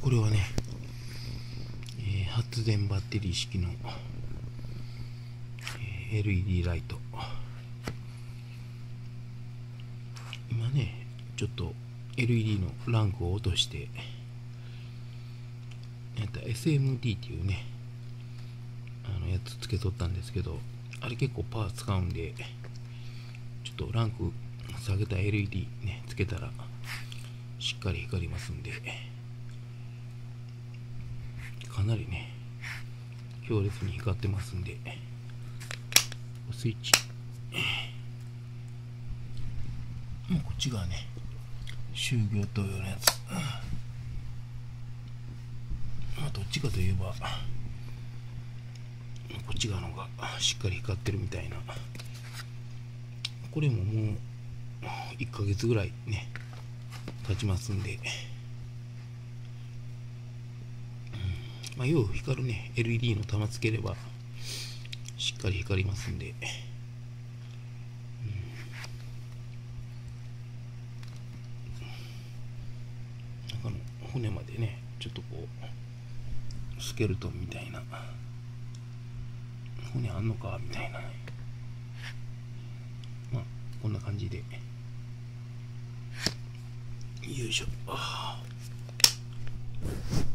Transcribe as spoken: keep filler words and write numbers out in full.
これはね、えー発電バッテリー式の、えー エルイーディー ライト。今ねちょっと エルイーディー のランクを落としてやった エスエムディー っていうねあのやつつけとったんですけど、あれ結構パワー使うんで、ちょっとランク下げた エルイーディー ねつけたらしっかり光りますんで、かなりね強烈に光ってますんで、スイッチもうこっちがね就業灯用のやつ、まあどっちかといえばこっち側の方がしっかり光ってるみたいな。これももういっかげつぐらいね経ちますんで、うん、まあよう光るね エルイーディー の玉つければしっかり光りますんで、うん、中の骨までねちょっとこうスケルトンみたいな骨あんのかみたいなね、まあこんな感じでよいしょ。